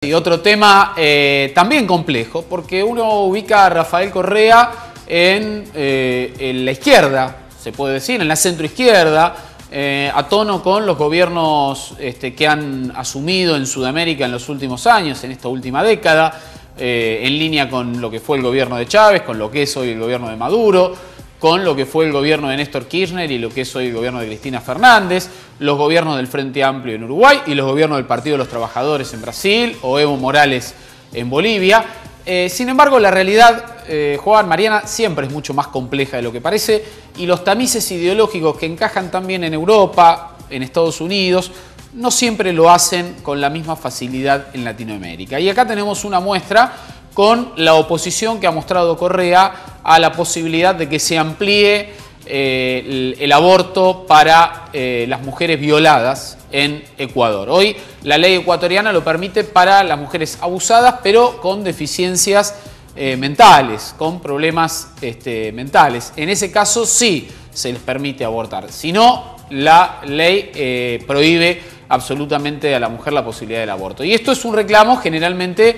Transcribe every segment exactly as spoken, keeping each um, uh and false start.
Y otro tema eh, también complejo, porque uno ubica a Rafael Correa en, eh, en la izquierda, se puede decir, en la centroizquierda, eh, a tono con los gobiernos este, que han asumido en Sudamérica en los últimos años, en esta última década, eh, en línea con lo que fue el gobierno de Chávez, con lo que es hoy el gobierno de Maduro, con lo que fue el gobierno de Néstor Kirchner y lo que es hoy el gobierno de Cristina Fernández, los gobiernos del Frente Amplio en Uruguay y los gobiernos del Partido de los Trabajadores en Brasil o Evo Morales en Bolivia. Eh, sin embargo, la realidad, eh, Juan, Mariana, siempre es mucho más compleja de lo que parece y los tamices ideológicos que encajan también en Europa, en Estados Unidos, no siempre lo hacen con la misma facilidad en Latinoamérica. Y acá tenemos una muestra con la oposición que ha mostrado Correa a la posibilidad de que se amplíe eh, el, el aborto para eh, las mujeres violadas en Ecuador. Hoy la ley ecuatoriana lo permite para las mujeres abusadas, pero con deficiencias eh, mentales, con problemas este, mentales. En ese caso sí se les permite abortar. Si no, la ley eh, prohíbe absolutamente a la mujer la posibilidad del aborto. Y esto es un reclamo generalmente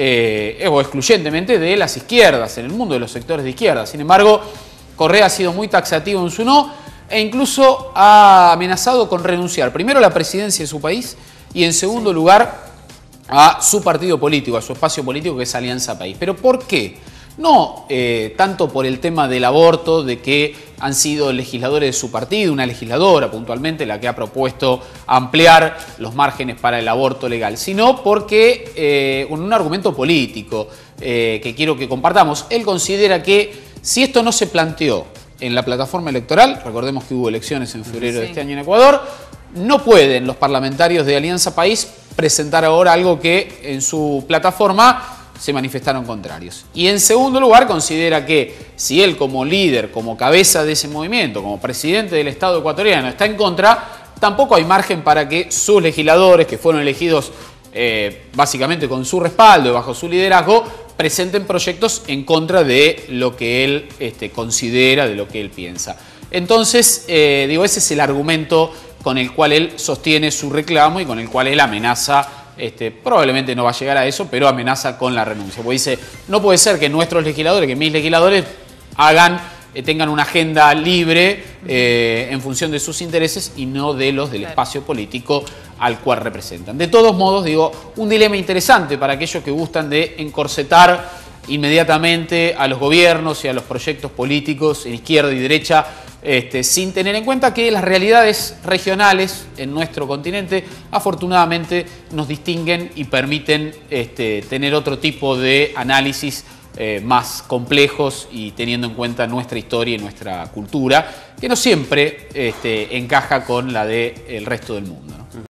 eh, o excluyentemente de las izquierdas, en el mundo de los sectores de izquierda. Sin embargo, Correa ha sido muy taxativo en su no e incluso ha amenazado con renunciar primero a la presidencia de su país y en segundo lugar a su partido político, a su espacio político que es Alianza País. ¿Pero por qué? No eh, tanto por el tema del aborto, de que han sido legisladores de su partido, una legisladora puntualmente la que ha propuesto ampliar los márgenes para el aborto legal, sino porque eh, un, un argumento político eh, que quiero que compartamos. Él considera que si esto no se planteó en la plataforma electoral, recordemos que hubo elecciones en febrero sí. de este año en Ecuador, no pueden los parlamentarios de Alianza País presentar ahora algo que en su plataforma se manifestaron contrarios. Y en segundo lugar considera que si él como líder, como cabeza de ese movimiento, como presidente del Estado ecuatoriano está en contra, tampoco hay margen para que sus legisladores, que fueron elegidos eh, básicamente con su respaldo y bajo su liderazgo, presenten proyectos en contra de lo que él este, considera, de lo que él piensa. Entonces, eh, digo, ese es el argumento con el cual él sostiene su reclamo y con el cual él amenaza. Este, probablemente no va a llegar a eso, pero amenaza con la renuncia. Porque dice, no puede ser que nuestros legisladores, que mis legisladores hagan, eh, tengan una agenda libre eh, en función de sus intereses y no de los del espacio político al cual representan. De todos modos, digo, un dilema interesante para aquellos que gustan de encorsetar inmediatamente a los gobiernos y a los proyectos políticos en izquierda y derecha, Este, sin tener en cuenta que las realidades regionales en nuestro continente afortunadamente nos distinguen y permiten este, tener otro tipo de análisis eh, más complejos y teniendo en cuenta nuestra historia y nuestra cultura, que no siempre este, encaja con la del resto del mundo.